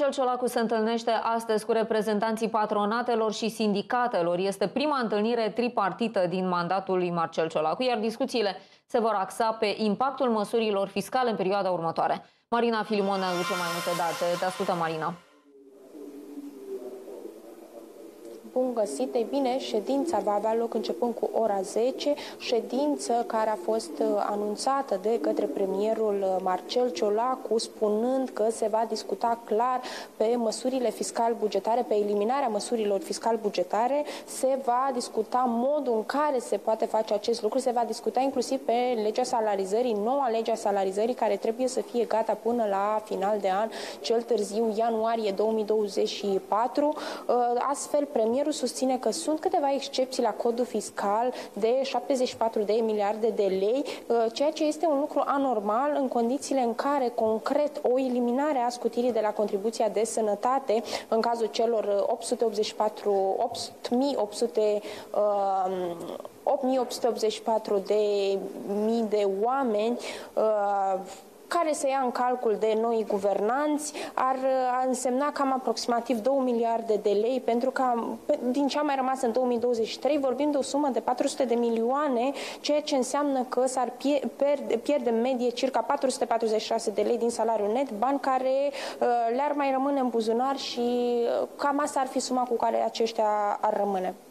Marcel Ciolacu se întâlnește astăzi cu reprezentanții patronatelor și sindicatelor. Este prima întâlnire tripartită din mandatul lui Marcel Ciolacu, iar discuțiile se vor axa pe impactul măsurilor fiscale în perioada următoare. Marina Filimon ne aduce mai multe date. Te ascultă, Marina. Bun găsit! Ei bine, ședința va avea loc începând cu ora 10, ședință care a fost anunțată de către premierul Marcel Ciolacu, spunând că se va discuta clar pe măsurile fiscal-bugetare, pe eliminarea măsurilor fiscal-bugetare, se va discuta modul în care se poate face acest lucru, se va discuta inclusiv pe legea salarizării, noua legea salarizării, care trebuie să fie gata până la final de an, cel târziu ianuarie 2024. Astfel, premierul susține că sunt câteva excepții la codul fiscal de 74 de miliarde de lei, ceea ce este un lucru anormal în condițiile în care, concret, o eliminare a scutirii de la contribuția de sănătate în cazul celor 8.884 de oameni care se ia în calcul de noi guvernanți, ar însemna cam aproximativ 2 miliarde de lei, pentru că din ce a mai rămas în 2023 vorbim de o sumă de 400 de milioane, ceea ce înseamnă că s-ar pierde în medie circa 446 de lei din salariul net, bani care le-ar mai rămâne în buzunar și cam asta ar fi suma cu care aceștia ar rămâne.